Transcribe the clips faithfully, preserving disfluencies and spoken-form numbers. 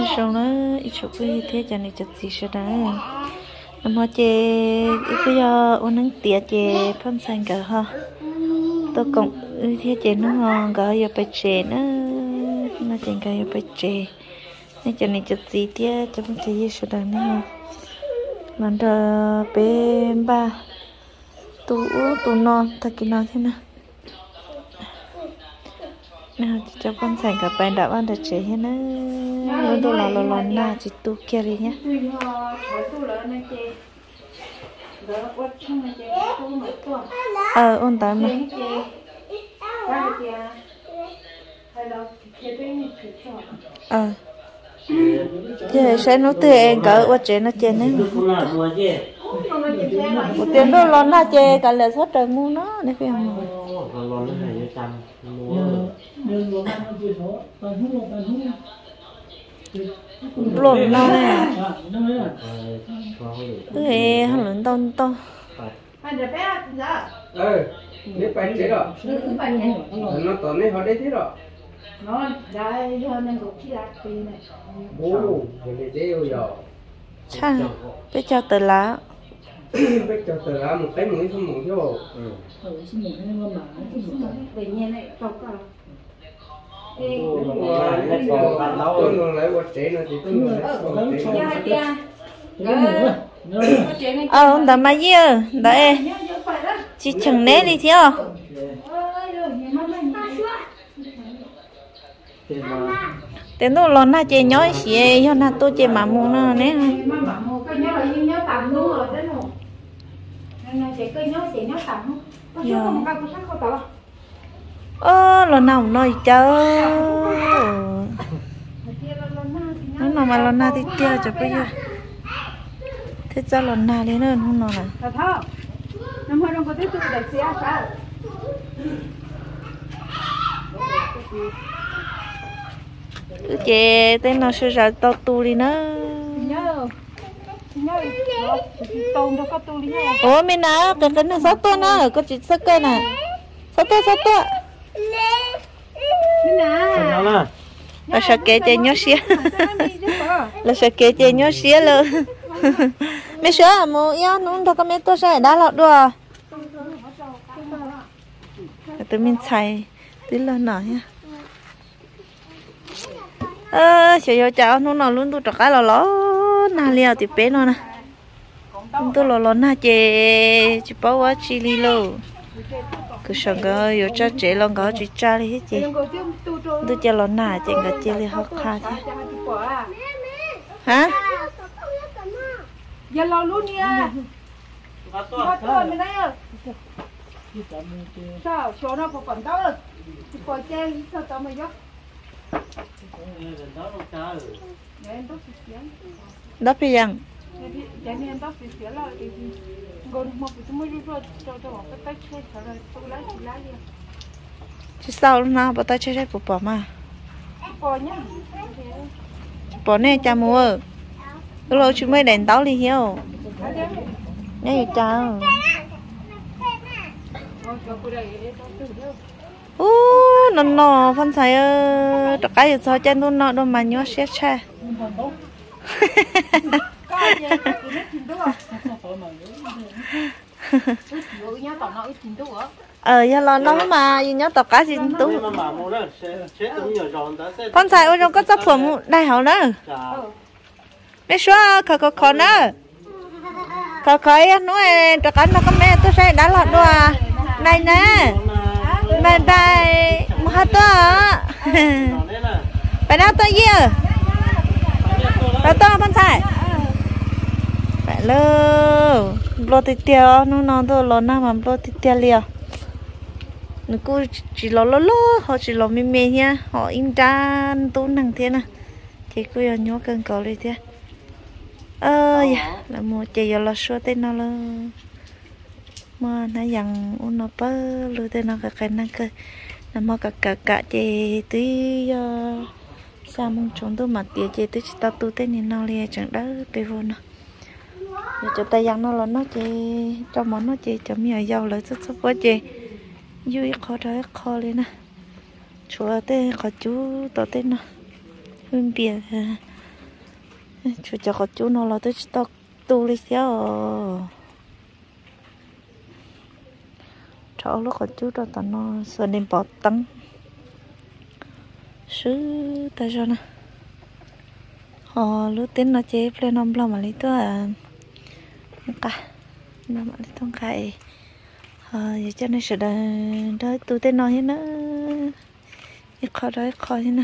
xong nó ít chụp cái thế cho nên chụp gì sẽ đó mà chè ít cái giờ uống nắng tiệt chè phân xanh cả ha tôi cũng thế chè nó ngon cả giờ phải chè nó nó chè cả giờ phải chè nên cho nên chụp gì thế cho phân gì sẽ đó nữa lần đó bé ba tu tu non thật kỳ non thế nào nào cho con thành cả bài đã ăn được chế hết nữa luôn đồ lò lò lò na chỉ tu kia đi nhá ờ ôn tái mà ờ chế sẽ nó từ em cỡ qua chế nó chế nữa một tiếng đồ lò na chế cả lệ sốt trời mua nó để phải không lộn nó nè cái hắn lớn to to ừ biết bài chế rồi nó tổn này họ đấy thế rồi nó đại hơn nên cũng chỉ là tì này bố thì chế yêu rồi cha bây giờ từ lá bây giờ từ lá một cái mũi không mũi vô về nhà này tao cả tôi luôn lấy quạt chế nó thì tôi luôn lấy ờ ông đã mai giờ đấy chỉ chừng nét đi theo tiền đâu lon na chơi nhói xì cho na tôi chơi mà mua nó nè ơ lon nào nói chơi nó nào mà lon na thì tiêu cho bây giờ thế cho lon na lên hơn không nó này năm hồi đông có tới tôi để xe sao chị tên nó sẽ ra tao tu đi nữa nhớ nhớ tôm cho có tu đi nhá ủa mình nào cần cần nó sáu tuần nữa có chỉ sáu cây nè sáu tuần sáu tuần nè là sao kể chơi nhớ xía là sao kể chơi nhớ xía luôn mấy số à mua yêu nó đâu có mấy tôi sẽ đã lọt đùa tụi mình xài tí lên nọ nha ơ chờ giờ cháu nó nào luôn tôi trọc cái lò ló na liao thì bé nó nè tôi lò ló na chè chỉ bảo quá chili lô cứ sợ cái giờ cha chè lòng có chỉ cha đi hết chị tôi cho lò na chè cái chè li hot kha thế hả giờ lò luôn nha bắt tôi mình đây ơi sao số nó còn đâu rồi còn chè sao tao mày dốc đắp đi rằng chứ sao lúc nào bắt tay chơi chơi bỏ mà bỏ nè cha mua lúc chúng mới đèn táo đi hiểu nè chào ô nó nó phân xài ơ tất cả những chân nó nó đâu mà nhớ xét cha ờ giờ lo nó mà nhớ tất cả gì tú phân xài ở trong có chấp phẩm đại học nữa mấy số khó khó khó nữa khó khó nói tất cả nó có mấy tôi sẽ đã lọt đùa này nè mẹ đây mua to phải đâu tôi yêu đâu to con sai phải lơ lo thì tiêu nó nó tôi lo nào mà lo thì tiêu liền nó cứ chỉ lo lo lo họ chỉ lo mê mê nha họ in ra tú năng thế nè thì cứ nhớ cần cầu đi thế ơi là mua chơi giờ lo số tên nó luôn mà nó dặn uống nó bơ lừa tên nó cái năng cơ nó mà cả cả cả chị tí sao mong chúng tôi mà tiệt chị tí tao tu tên nên nó liền chẳng đỡ bê vô nó giờ cho tay dặn nó là nó chị cho món nó chị cho miếng dầu lại chút chút quá chị vui khó đấy khó lên nè chúa tên khó chú tao tên nó hơn bia chú cho có chú nó là tôi tao tu đi theo cho lúc có chú đó tao nó sợ nên bỏ tăng sư ta cho nè họ lúc tên nó chế lên ông lo mà lấy tôi à cả nó mà lấy thông khai ờ vậy cho nên sẽ đợi đợi tôi tên nó hết nữa ít khó đợi khó thế nè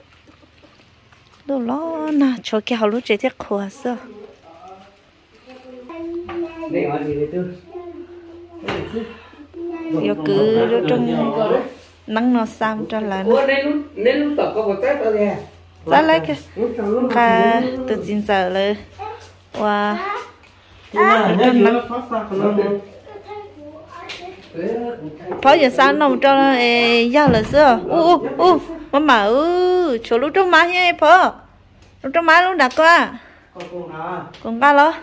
đồ lo nè cho cái họ lúc chế thiết khổ sao đây mà gì đấy tôi giờ cứ lúc trong nắng nó sao cho là ủa nên lúc nên lúc tập có một tết tao đi ra lấy cái cả từ chín giờเลยว่าเพราะอย่างsáng nông cho nó giao là sao u u mà mà ừ chỗ lúc trong má nhé phở lúc trong má lúc đặt qua còn ba lo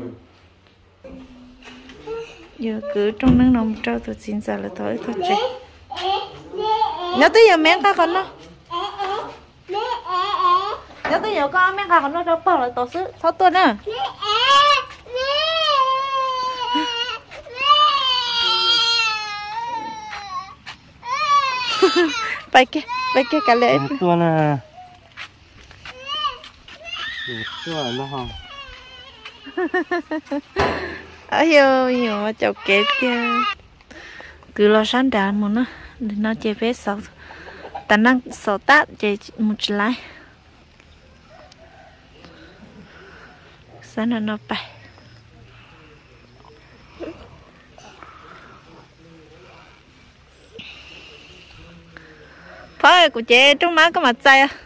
giờ cứ trong nắng nông cho từ chín giờ là thôi thôi chị nhớ tới giờ mẹ ca con nó nhớ tới giờ con mẹ ca con nó đâu bao là tổ sư sáu tuần à bay kia bay kia cả lệ tuần à tuần nó không ở nhiều nhiều mà chọc kẹt kia cứ lo sáng đàn một nó để nó chơi phép sáu ta năng sáu tát chơi một lại sáng là nó bay thôi của chị trong má có mặt tay à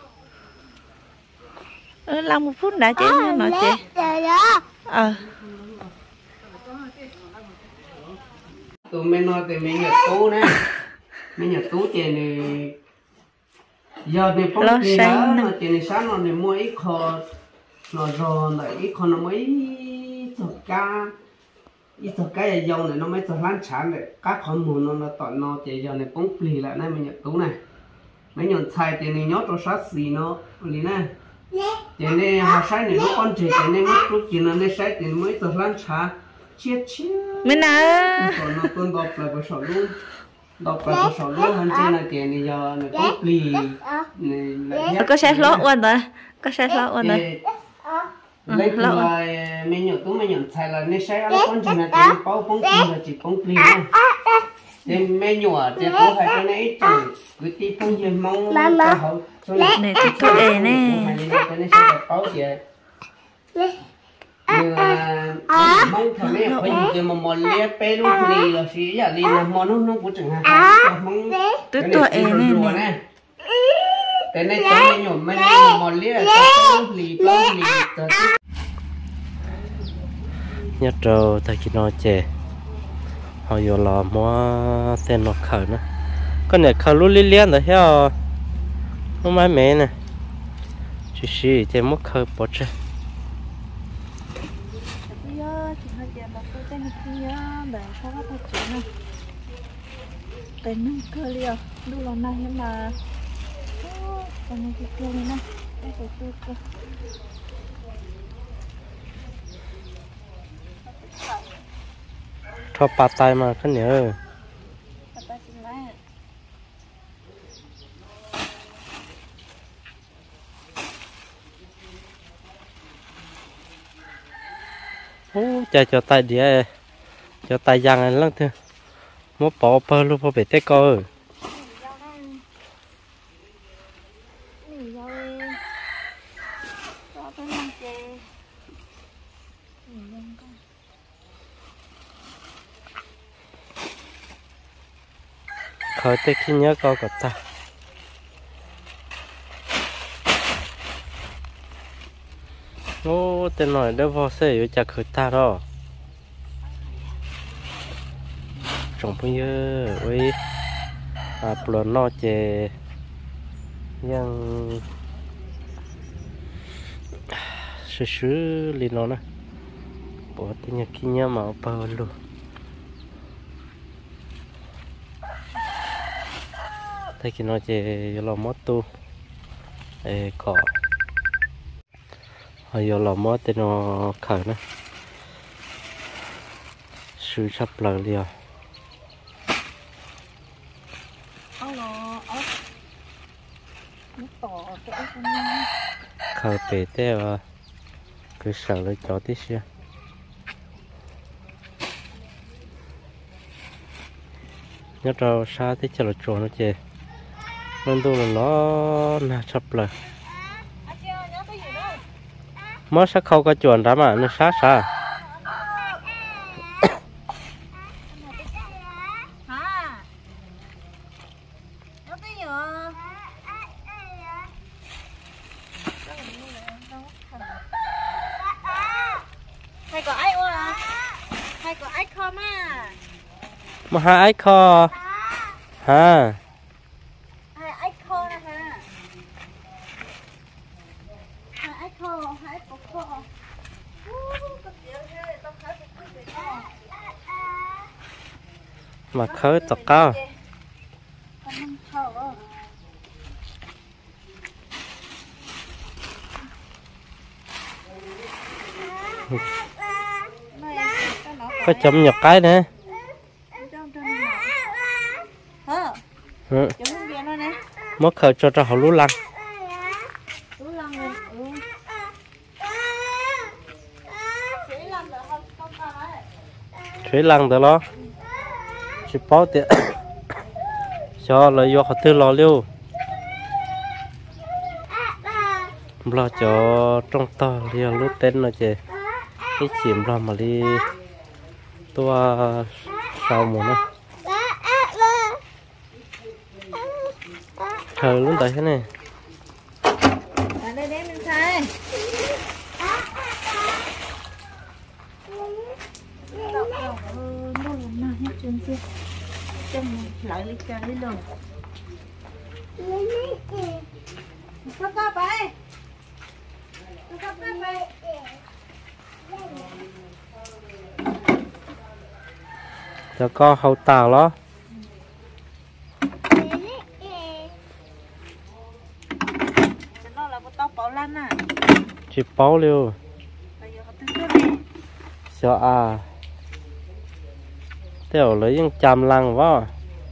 ừ, làm một phút đã chị nó chị ờ tụi mình nói thì mình nhặt tú nè mình nhặt tú chị này giờ này phong gì đó mà chị này sáng nó này mua ít kho nó rồi lại ít kho nó mới chọc cá ít chọc cá giờ dầu này nó mới chọc lăn chán đấy các con mù nó nó tọt nó chị giờ này phong pli lại này mình nhặt tú này mấy nhọn xài chị này nhót cho sát xì nó lý nè chị này họ sai này nó con chị chị này mất lúc chị nó này sai chị mới chọc lăn chán chết chết mình à còn nó con đọc lại cái sổ luôn đọc lại cái sổ luôn hơn trên là tiền này giờ này có lì này có xe lót quên rồi có xe lót quên rồi lấy từ là mình nhớ tôi mình nhớ xài là nên sai ăn con chỉ là tiền bao phong tiền là chỉ phong lì thôi nên mình nhớ thì có phải cái này chỉ cứ tí phong gì mong cho họ này thì tôi ế nè cái này sẽ bao gì mong thằng này phải dùng một món lia pe luôn lì là xí giờ lì là món nó nó cũng chẳng hạn mong tôi tôi ế nè nè cái này tôi nhổm mấy món lia là pe lì pe lì nhớ trâu ta chỉ nói chè họ vô lò mua tên nó khởi nữa con này khởi lúc liên liên rồi theo nó máy mẹ nè chỉ xí thì mất khởi bỏ chơi tên nó cơ liều đu lần này nhưng mà còn một cái cơ này nè cái cái cơ cơ cho ba tay mà cái nhớ ô chạy cho tay đĩa cho tay giang này lắm thôi mua bỏ bơ luôn bỏ bể té coi khởi tới khi nhớ coi cả ta ô tên nói đỡ vào xe với chả khởi ta đó trồng bao nhiêu ơi à bữa nó chè yang sứ sứ lên nó nè bỏ tên nhà kia nhà mà bao luôn thấy cái nó chè lo mót tu ê cỏ họ vô lò mót tên nó khởi nữa sư sắp lờ liền khởi bể té và cứ sợ lấy chó tí xíu nhớ trâu xa tí cho là chuột nó chê nên tôi là nó nà sắp lờ mất sắc khâu cái chuột đó mà nó sát xa hay có ai ua à hay có ai kho mà mà hai ai kho ha hai ai kho nè ha hai ai kho hai có kho mà khơi tọt cao có chấm nhật cái nữa ừ. Mất khởi cho cho họ lú lăng thủy lăng được lo chỉ bao tiền cho lợi do họ tư lo liêu lo cho trong to liêu lú tên nó chè cái chìm lo mà đi tua sau một nó thờ luôn tại thế này ở đây đấy mình sai đâu đâu đâu mà hết chuyện gì chân lại lấy chân lấy luôn sao ta vậy sao ta vậy cho con hậu tàu đó nó là một tóc bảo lăn à chỉ bao liêu sợ à tiểu lấy những chàm lăng vào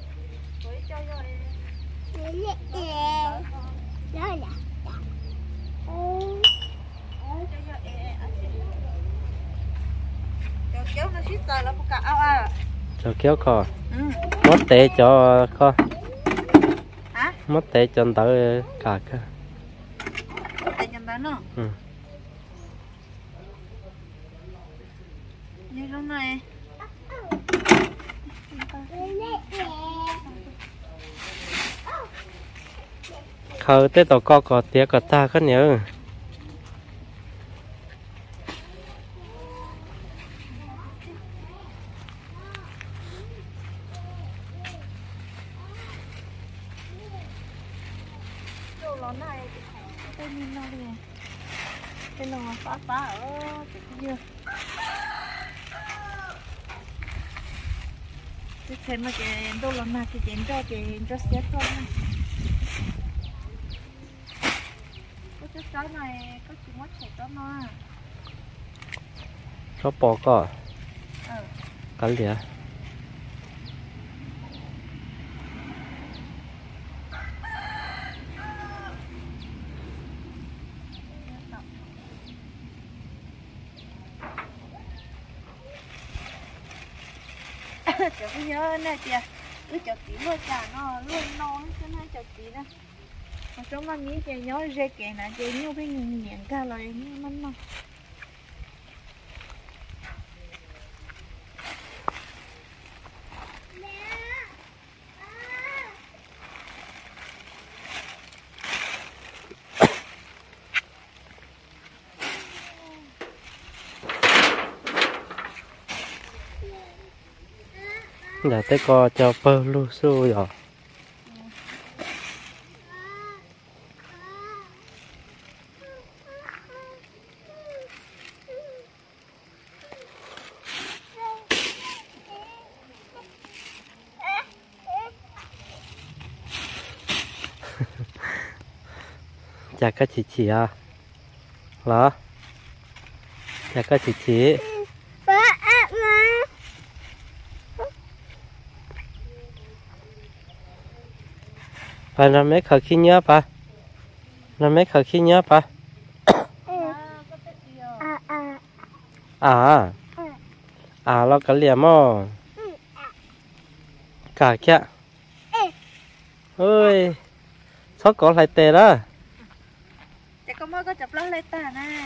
kéo nó xít rồi là một cả ao à cho kéo cò mất tệ cho con hả mất tệ cho tới cả cơ tệ cho tới nó ừ. như lúc này khờ tết tàu co cò tía cò ta có nhớ cái nó phá phá ở cái kia cái thế mà cái đâu là mà cái chén cho cái cho xét thôi có cái cái này có chỉ mất chảy cho nó có bò cò ừ. cắn lìa cháu cứ nhớ này kìa cứ cháu tí vừa trả nó luôn nó cho nên cháu tí đó mà trong mà nghĩ cháu nhớ dây kẻ nè cháu nhiều cái nhện cả lời như mắn mà giờ tới co cho bơ lu su rồi chả cái chị chị à đó nhà có chị chị bà nó mấy khởi khi nhớ bà nó mấy khởi khi nhớ bà à à lo cái liềm mò cả kia ơi sao có lại tệ đó chắc có mới có chụp lót lên ta nè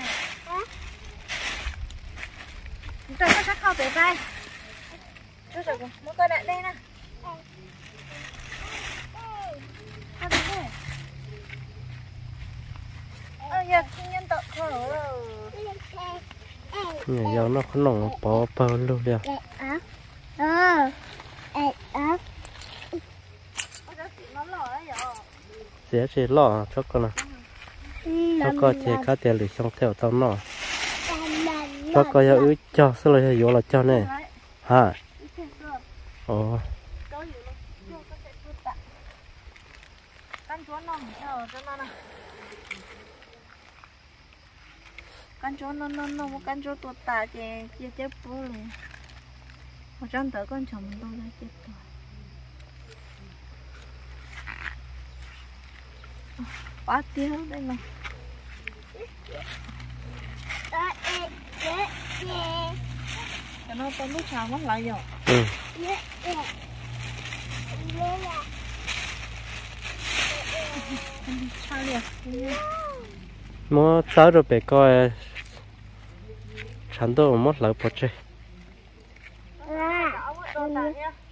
chúng ta có sắc khâu về vai chú sợ không muốn coi đại đây nè ờ giờ nhân tộc khổ nhà giàu nó có nồng bỏ bơ luôn đi ờ sẽ sẽ lo cho con nào cho con thì cá tiền để xong theo tao nó cho con ya ứ cho sau này ya vô là cho nè hả ồ con chúa nó cho cho nó nè con chúa nó nó nó một con chúa tuột tà chè chia chết bố liền một trăm tớ con chồng tôi đã chết rồi quá tiêu đây này cho nó tao lúc sao mất lại rồi ừ sao liền mua sáu rồi bé coi chán tôi mất lại bỏ chơi à,